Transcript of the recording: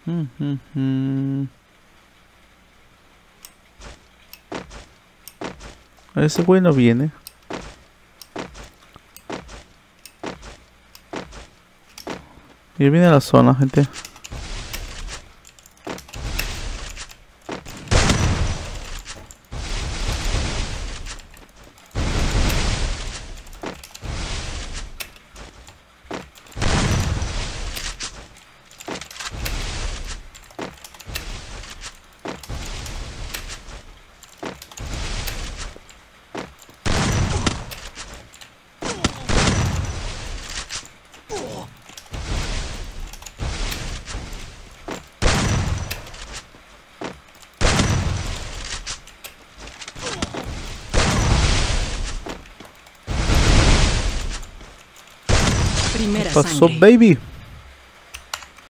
Ese güey no viene. Y viene a la zona, gente. Primera Pasó, sangre. baby.